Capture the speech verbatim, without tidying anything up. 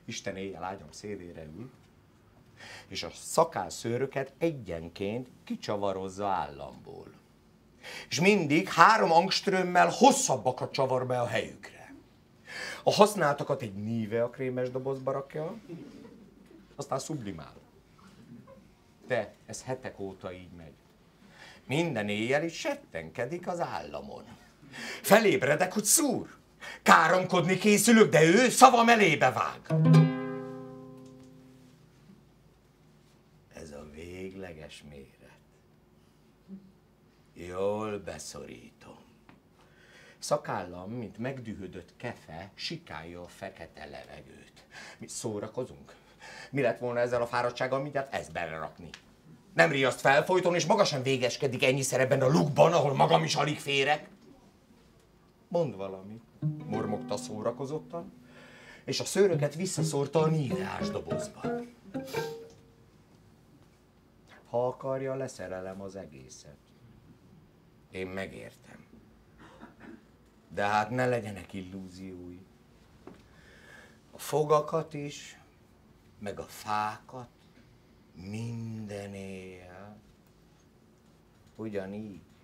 Isten éjjel ágyam szélére ül, és a szakálszőröket egyenként kicsavarozza államból. És mindig három angströmmel hosszabbakat csavar be a helyükre. A használtakat egy Nivea krémes dobozba rakja, aztán sublimál. De ez hetek óta így megy. Minden éjjel is settenkedik az államon. Felébredek, hogy szúr. Káromkodni készülök, de ő szavam elébe vág. Ez a végleges méret. Jól beszorítom. Szakállam, mint megdühödött kefe, sikálja a fekete levegőt. Mi szórakozunk? Mi lett volna ezzel a fáradtsággal mindjárt ezt belerakni? Nem riaszt fel folyton, és maga sem végeskedik ennyiszer ebben a lukban, ahol magam is alig férek? Mondd valamit, mormogta szórakozottan, és a szőröket visszaszórta a níveás dobozba. Ha akarja, leszerelem az egészet. Én megértem. De hát ne legyenek illúziói. A fogakat is, meg a fákat minden éjjel ugyanígy